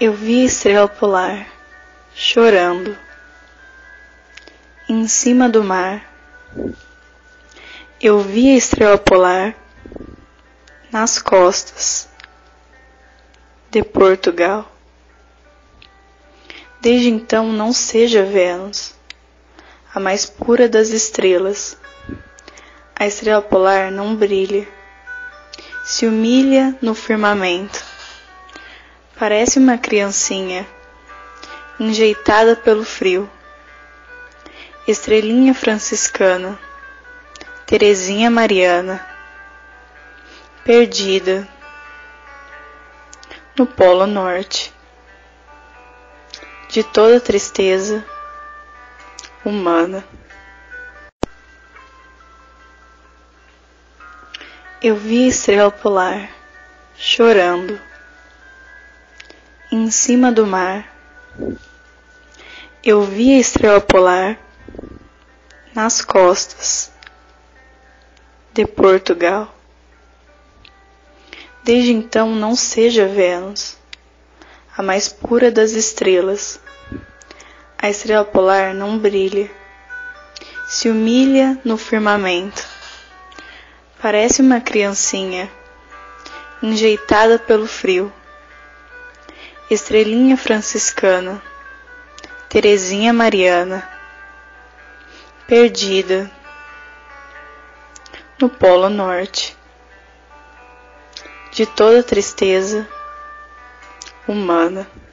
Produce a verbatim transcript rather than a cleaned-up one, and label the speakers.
Speaker 1: Eu vi a estrela polar chorando em cima do mar. Eu vi a estrela polar nas costas de Portugal. Desde então não seja Vênus, a mais pura das estrelas. A estrela polar não brilha, se humilha no firmamento. Parece uma criancinha, enjeitada pelo frio. Estrelinha franciscana, Terezinha Mariana, perdida no Polo Norte de toda tristeza humana. Eu vi a estrela polar chorando em cima do mar. Eu vi a estrela polar nas costas de Portugal. Desde então não seja Vênus, a mais pura das estrelas. A estrela polar não brilha, se humilha no firmamento. Parece uma criancinha, enjeitada pelo frio. Estrelinha franciscana, Terezinha Mariana, perdida no Polo Norte de toda tristeza humana.